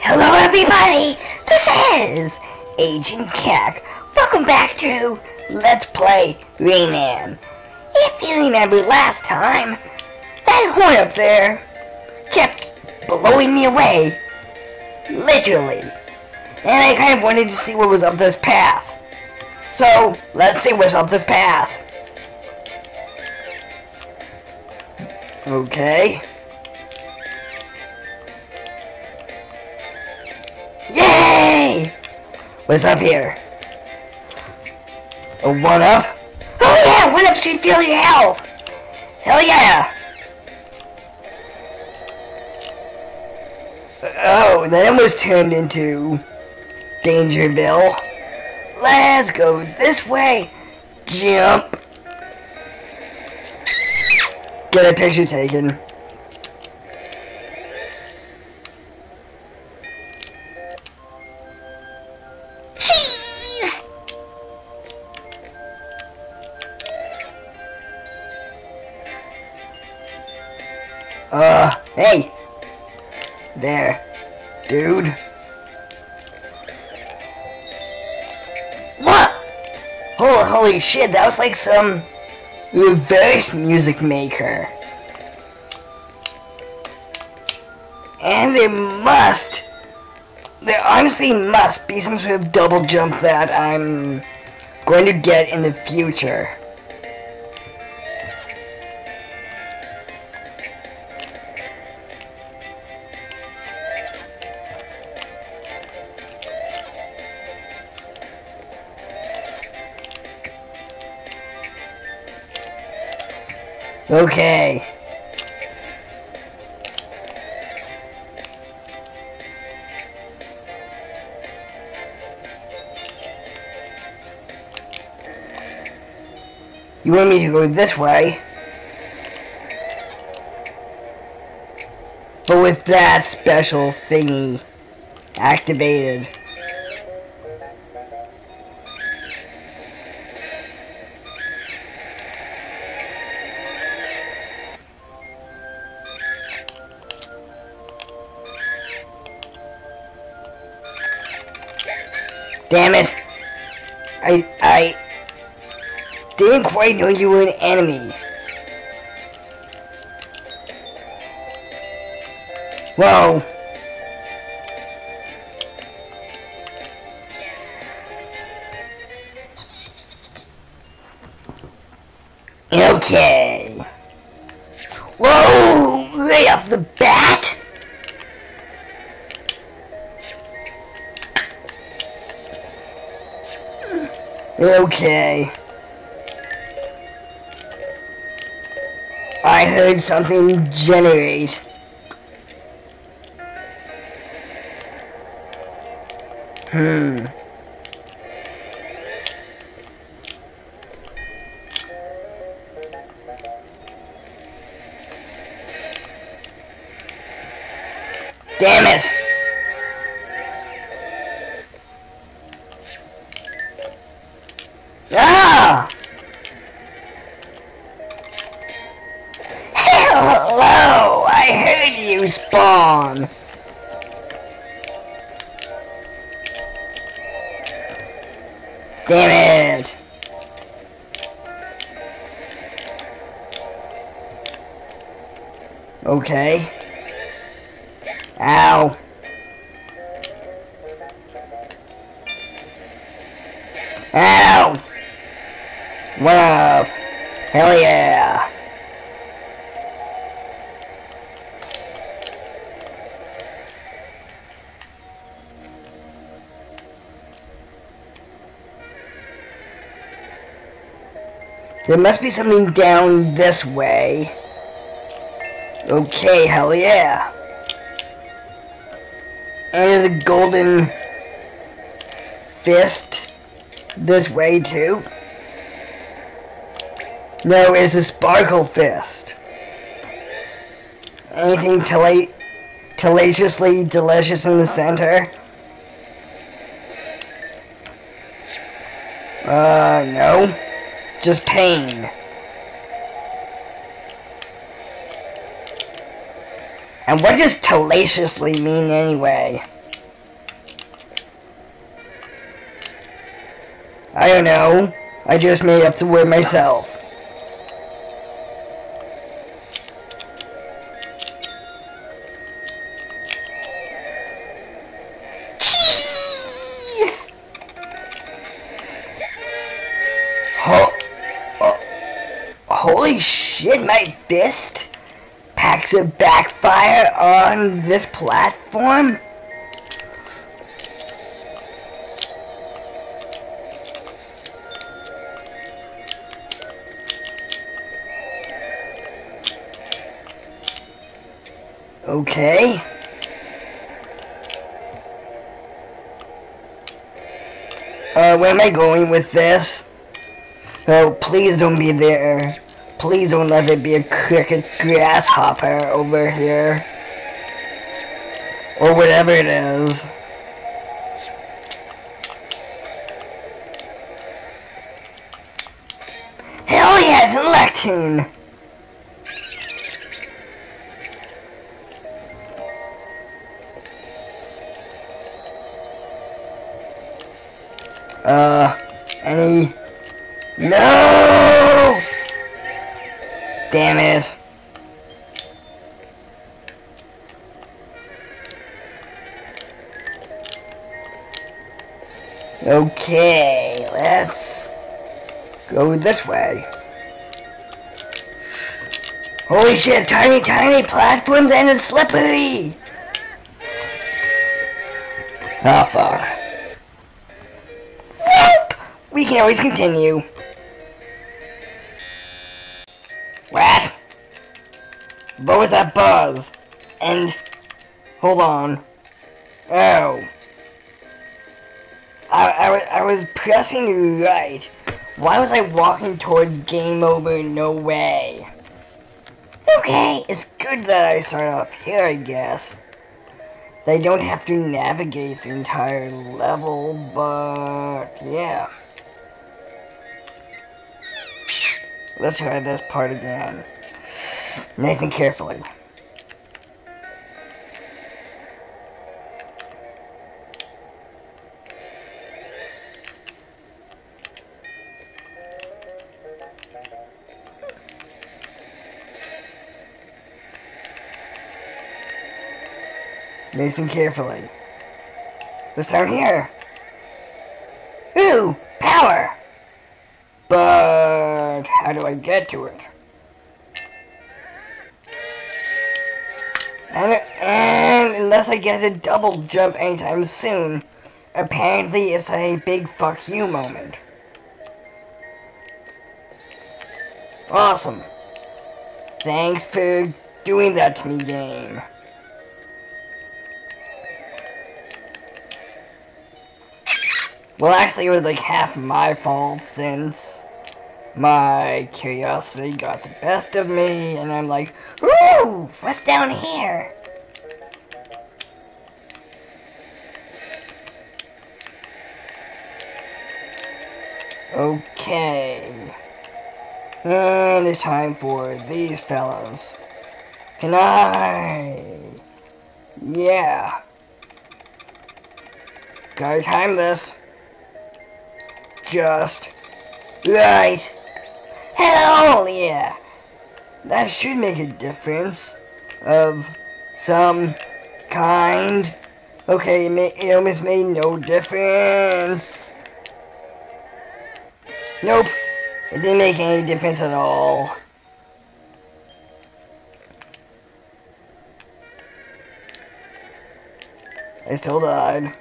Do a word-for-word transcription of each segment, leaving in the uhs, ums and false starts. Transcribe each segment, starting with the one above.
Hello everybody, this is Agent Cack. Welcome back to Let's Play Rayman. If you remember last time, that horn up there kept blowing me away. Literally. And I kind of wanted to see what was up this path. So, let's see what's up this path. Okay. Yay! What's up here? A one-up? Oh yeah, one-up should feel your health! Hell yeah! Oh, then it was turned into Dangerville. Let's go this way. Jump. Get a picture taken. Uh, hey! There, dude. What? Holy, holy shit, that was like some reverse music maker. And there must, there honestly must be some sort of double jump that I'm going to get in the future. Okay. You want me to go this way? But with that special thingy activated. Damn it! I, I didn't quite know you were an enemy. Whoa. Okay. Whoa! Right off the bat? Okay. I heard something generate. Hmm. Damn it! Ah! Hello! I heard you spawn! Damn it! Okay. Ow. Ow! What up? Hell yeah! There must be something down this way. Okay, hell yeah! And there's a golden fist this way too. No, it's a sparkle fist. Anything tela telaciously delicious in the center? Uh, no. Just pain. And what does tenaciously mean anyway? I don't know. I just made up the word myself. Ho oh, holy shit, my fist packs a backfire on this platform? Okay. Uh, where am I going with this? Oh, please don't be there. Please don't let it be a cricket grasshopper over here. Or whatever it is. Hell yes, a lectern! Uh, any... No! Damn it. Okay, let's go this way. Holy shit, tiny, tiny platforms and it's slippery! Oh, fuck. Whoop! We can always continue. What? What was that buzz? And... hold on. Oh. I, I, I was pressing right. Why was I walking towards game over? No way. Okay, it's good that I start off here, I guess. They don't have to navigate the entire level, but yeah. Let's try this part again. Nice and carefully. Nice and carefully. This down here. Ooh, power! But how do I get to it? And, and unless I get a double jump anytime soon, apparently it's a big fuck you moment. Awesome. Thanks for doing that to me, game. Well, actually, it was like half my fault since my curiosity got the best of me, and I'm like, ooh, what's down here? Okay. And it's time for these fellows. Can I? Yeah. Gotta time this. Just right. Hell yeah. That should make a difference of some kind. Okay, it, may, it almost made no difference. Nope. It didn't make any difference at all. I still died.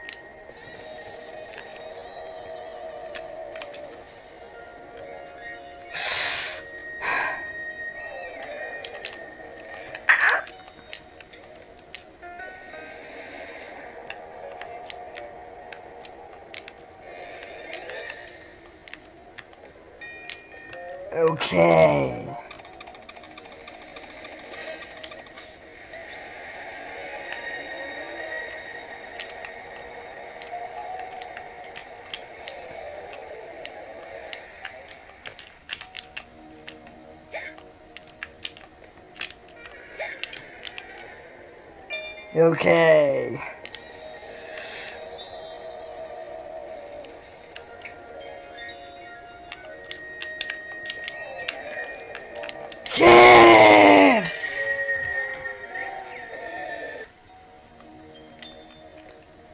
Okay. Okay.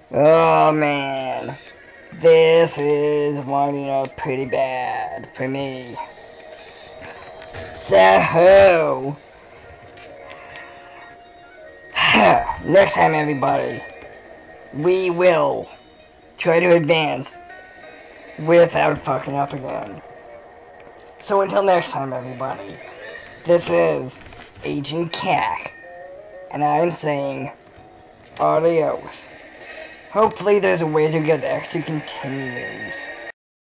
Oh man, this is winding up pretty bad for me. So, next time everybody, we will try to advance without fucking up again. So until next time everybody, this is Agent Cack, and I'm saying adios. Hopefully there's a way to get extra continues.